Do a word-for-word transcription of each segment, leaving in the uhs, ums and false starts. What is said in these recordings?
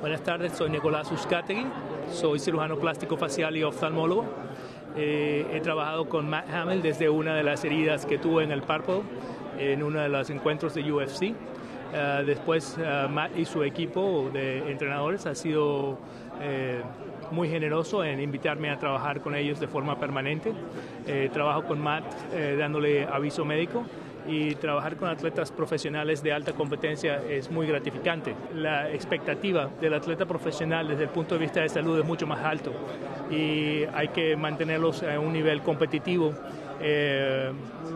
Buenas tardes, soy Nicolás Uzcategui, soy cirujano plástico facial y oftalmólogo. Eh, he trabajado con Matt Hamill desde una de las heridas que tuvo en el párpado en uno de los encuentros de U F C. Uh, después uh, Matt y su equipo de entrenadores ha sido eh, muy generoso en invitarme a trabajar con ellos de forma permanente. Eh, trabajo con Matt eh, dándole aviso médico, y trabajar con atletas profesionales de alta competencia es muy gratificante. La expectativa del atleta profesional desde el punto de vista de salud es mucho más alto y hay que mantenerlos a un nivel competitivo eh,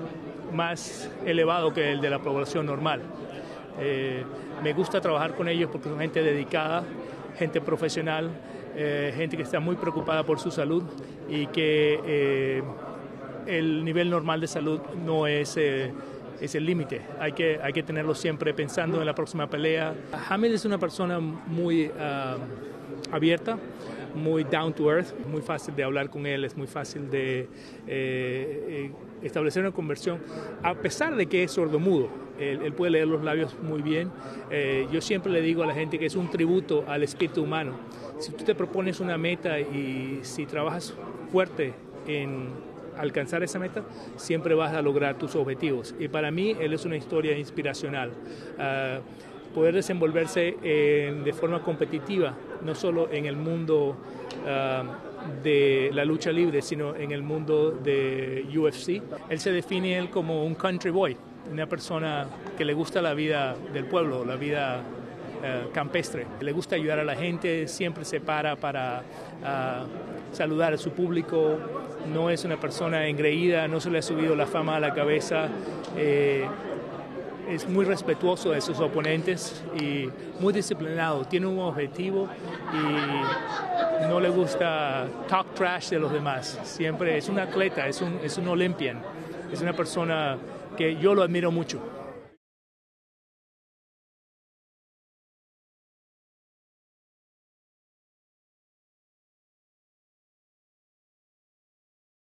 más elevado que el de la población normal. Eh, me gusta trabajar con ellos porque son gente dedicada, gente profesional, eh, gente que está muy preocupada por su salud y que eh, el nivel normal de salud no es, eh, es el límite. Hay que, hay que tenerlo siempre pensando en la próxima pelea. Hamill es una persona muy uh, abierta, muy down to earth, muy fácil de hablar con él, es muy fácil de eh, eh, establecer una conversión, a pesar de que es sordomudo. Él, él puede leer los labios muy bien. Eh, yo siempre le digo a la gente que es un tributo al espíritu humano. Si tú te propones una meta y si trabajas fuerte en alcanzar esa meta, siempre vas a lograr tus objetivos. Y para mí, él es una historia inspiracional. Uh, poder desenvolverse eh, de forma competitiva, no solo en el mundo uh, de la lucha libre, sino en el mundo de U F C. Él se define él como un country boy, una persona que le gusta la vida del pueblo, la vida uh, campestre. Le gusta ayudar a la gente, siempre se para para uh, saludar a su público. No es una persona engreída, no se le ha subido la fama a la cabeza. Eh, es muy respetuoso de sus oponentes y muy disciplinado. Tiene un objetivo y no le gusta talk trash de los demás. Siempre es un atleta, es un, es un Olympian. Es una persona que yo lo admiro mucho.